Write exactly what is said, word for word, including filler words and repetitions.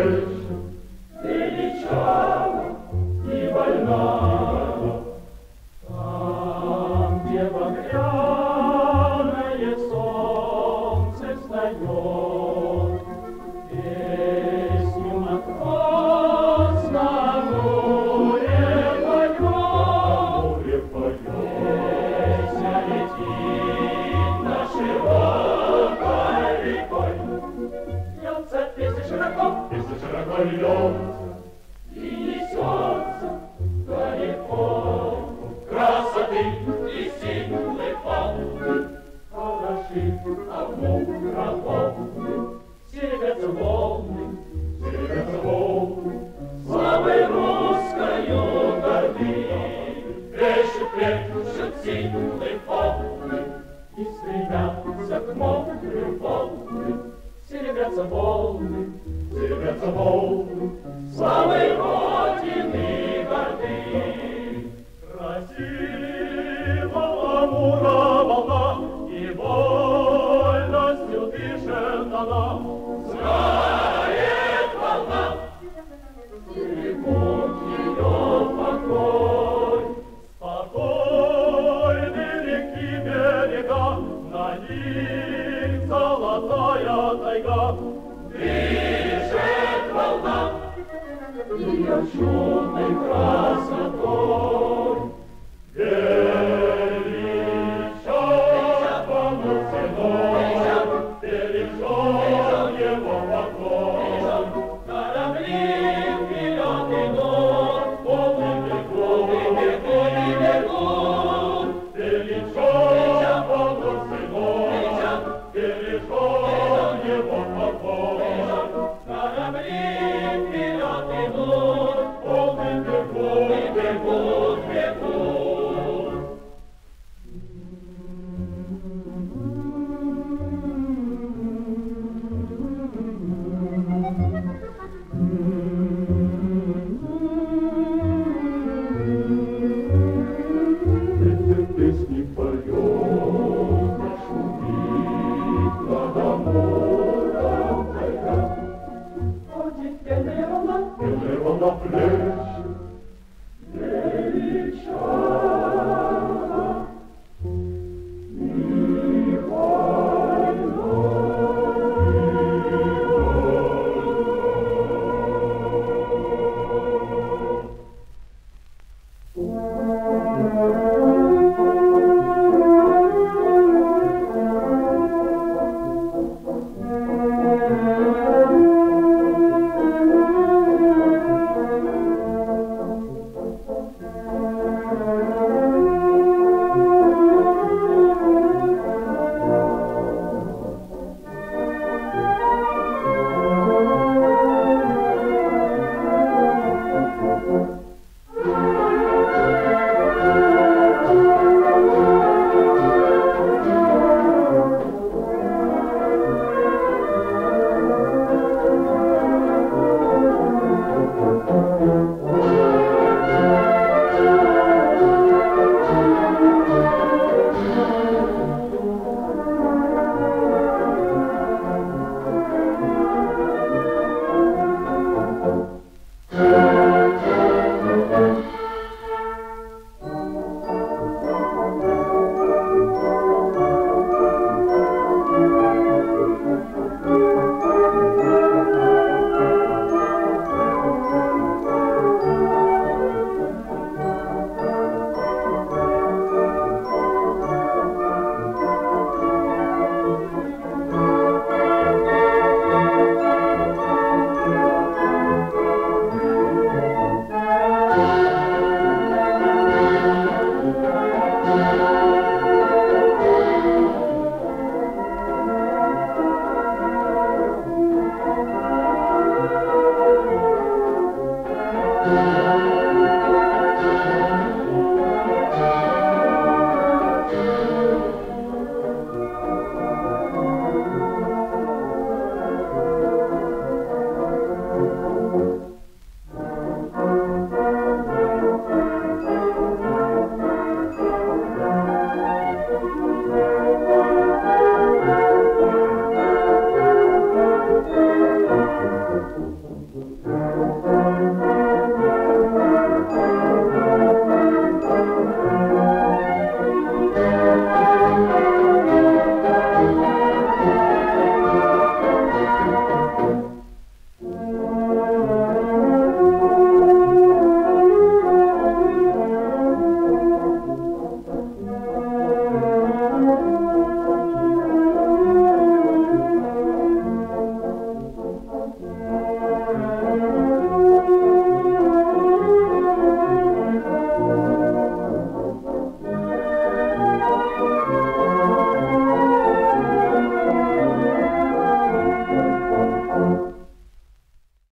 плещет, величава и больная. Там, где багряное солнце встает, песню матрос на море поет, море поет. Песня летит на широкой рекой, льется песня широко, песня широко льется и несется далеко. Красоты и силы полны, хороши, а мудрополны, серебрятся волны, серебрятся волны, славой русскою горды. Плещут, плещут силы полны, и стремятся к морю волны, серебрятся волны, серебрятся волны, славой Родины горды. Красива Амура волна, и вольностью дышит она. Знает волна, берегут ее покой. Спокойны реки берега, на них золотая тайга. Дышит волна ее чудной красотой. Величавому сыном, бережем его покой. Корабли вперед идут, волны бегут, бегут и бегут. Величавому сыном, бережем его покой. Корабли вперед идут, волны бегут, бегут, бегут. Песни поет, шумит над Амуром тайга. Ходит пенная волна, пенная волна плещет.